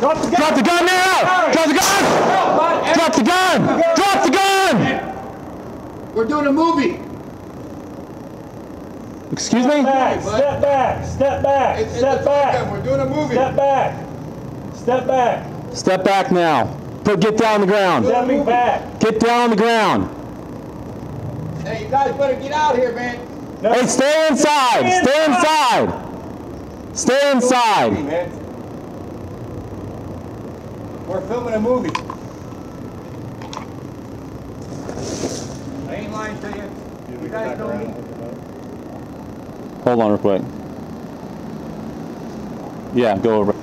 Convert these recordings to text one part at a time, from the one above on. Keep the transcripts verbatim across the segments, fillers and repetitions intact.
Drop the gun! Drop the gun now! Drop the gun! Drop the gun! Drop the gun! We're doing a movie. Excuse me? Back, step back, step back, It's, step it's back, We're doing a movie. step back, step back, Step back now. Put, get down on the ground. stepping back. Get down on the ground. Hey, you guys better get out here, man. No. Hey, stay inside. Stay inside. Stay inside. Man. We're filming a movie. I ain't lying to you. You guys know me. Hold on real quick. Yeah, go over.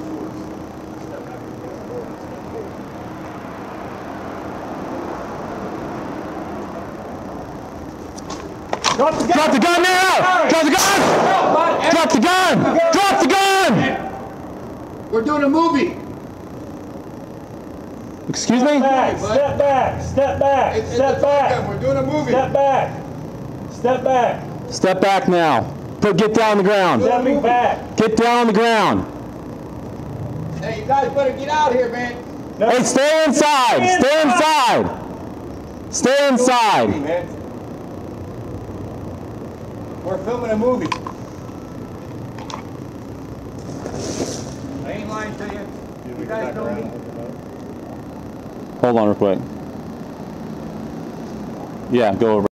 Drop the gun! Drop the gun now! Drop the gun! Drop the gun! Drop the gun! We're doing a movie. Excuse me? Back, step back, step back, It's, step it's back, We're doing a movie. step back, step back, Step back now. Put, get down on the ground. stepping back. Get down on the ground. Hey, you guys better get out here, man. No. Hey, stay inside. Stay inside. Stay inside. Man. We're filming a movie. I ain't lying to you. You guys know me. Hold on real quick. Yeah, go over.